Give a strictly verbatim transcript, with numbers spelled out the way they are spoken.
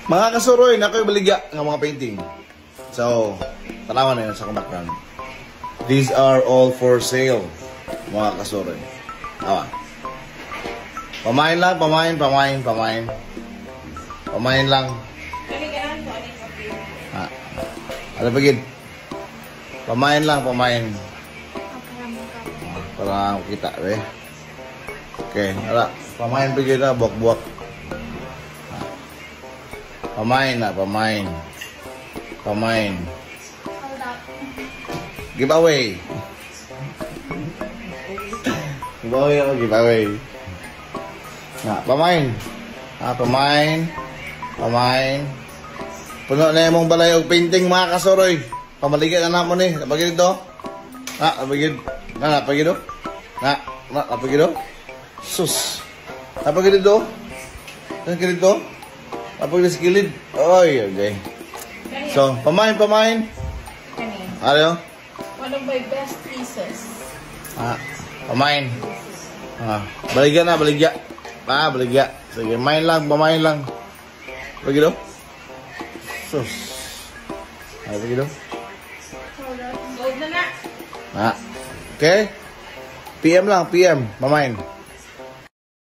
Mga kasuroy, na kayo baligya ng mga painting. So, tanawan na yun sa kumakran. These are all for sale, mga kasuroy. Awa. Pamain lang, pamain, pamain, pamain. Pamain lang. Ha. Ano ba gid? Pamain lang, pamain. Para kita, eh. Okay, ala. Pamain pa gid na, buwak-buwak. Pamain na, pamain. Pamain. Giveaway. Giveaway ako, giveaway. Na, pamain. Ah, pamain. Pamain. Puno na yung mong balay og painting, mga kasuroy. Pamaligyan na naman eh. Napagid ito. Na, napagid. Na, napagid ito. Na, na, napagid ito. Sus. Napagid ito. Napagid ito. Napagid sa kilid. Oy, okay. So, pamain, pamain. Ano? One of my best pieces. Ah, pamain. Ah, baligyan na, baligya. Ah, baligya. Sige, main lang, pamain lang. Begitu? Sus. Ah, begitu? Gold na na. Ah. Okay. P M lang, P M. Pamain.